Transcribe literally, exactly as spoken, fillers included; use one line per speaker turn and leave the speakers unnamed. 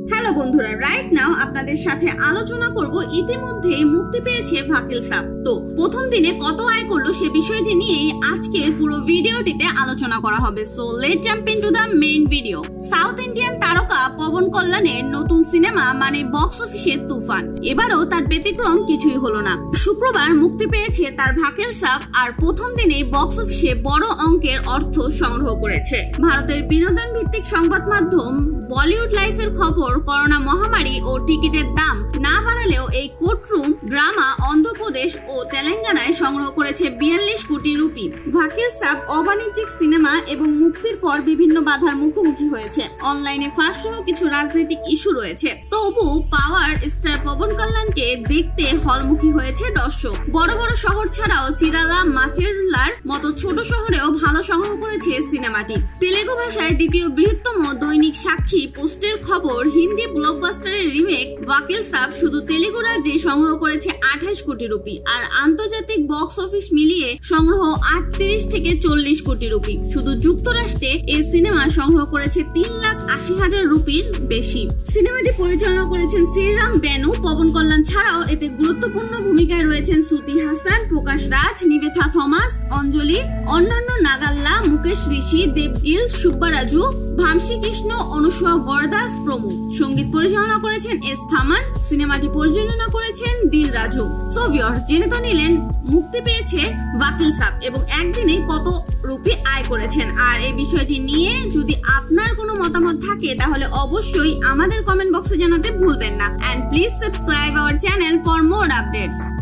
Hello বন্ধুরা, right now আপনাদের সাথে আলোচনা করব ইতিমধ্যে মুক্তি পেয়েছে ভাকিল সাব। তো প্রথম দিনে কত আয় করলো সে বিষয়টি নিয়ে আজকের পুরো ভিডিওটিতে আলোচনা করা হবে। So let's jump into the main video. South Indian তারকা পবন কল্যাণের নতুন সিনেমা মানে বক্স অফিসে তুফান। এবারও তার ব্যতিক্রম কিছুই হলো না। শুক্রবার মুক্তি পেয়েছে তার ভাকিল সাব, আর প্রথম দিনেই বক্স অফিসে বড় অঙ্কের অর্থ সংগ্রহ করেছে। ভারতের বিনোদন ভিত্তিক সংবাদ মাধ্যম বলিউড লাইফের খবর, করোনা মহামারী ও টিকিটের দাম না বাড়ালেও এই কোর্টরুম ড্রামা অন্ধ্রপ্রদেশ ও তেলেঙ্গানায় সংগ্রহ করেছে বিয়াল্লিশ কোটি রুপি। ভাকিল সাব অবাণিজ্যিক সিনেমা এবং মুক্তির পর বিভিন্ন বাধার মুখোমুখি হয়েছে। অনলাইনে ফাঁস সহ কিছু রাজনৈতিক ইস্যু রয়েছে। তবু পাওয়ার স্টার পবন কল্যাণকে দেখতে হলমুখী হয়েছে দর্শক। বড় বড় শহর ছাড়াও চিরালা, মাচেরলার মতো ছোট শহরেও ভালো সংগ্রহ করেছে সিনেমাটি। তেলেগু ভাষায় দ্বিতীয় বৃহত্তম দৈনিক সাক্ষী পোস্টের খবর, হিন্দি ব্লকবাস্টারের রিমেক ভাকিল সাব শুধু তেলেগু রাজ্যে সংগ্রহ করেছে আঠাশ কোটি রুপি, আর আন্তর্জাতিক বক্স অফিস মিলিয়ে সংগ্রহ আটত্রিশ থেকে চল্লিশ কোটি রুপি। শুধু যুক্তরাষ্ট্রে এই সিনেমা সংগ্রহ করেছে তিন লাখ আশি হাজার রুপির বেশি। সিনেমাটি পরিচালনা করেছেন শ্রীরাম বেনু। পবন কল্যাণ ছাড়াও এতে গুরুত্বপূর্ণ ভূমিকায় রয়েছেন শ্রুতি হাসান, প্রকাশ রাজ, নিবেথা থমাস, অঞ্জলি, অন্যান্য নাগাল্লা, মুকেশ ঋষি, গিল, সুব্বারাজু, ভামসি কৃষ্ণ, অনুসুয়া ভরদ্বাজ প্রমুখ। সঙ্গীত পরিচালনা করেছেন এস থামান। সিনেমাটি পরিচালনা করেছেন দিল রাজু। সো ভিউয়ার্স, জেনে তো নিলেন মুক্তি পেয়েছে ভাকিল সাব এবং একদিনে কত রুপি আয় করেছেন। আর এই বিষয়টি নিয়ে যদি আপনার কোনো মতামত থাকে তাহলে অবশ্যই আমাদের কমেন্ট বক্সে জানাতে ভুলবেন না। And please subscribe our channel for more updates.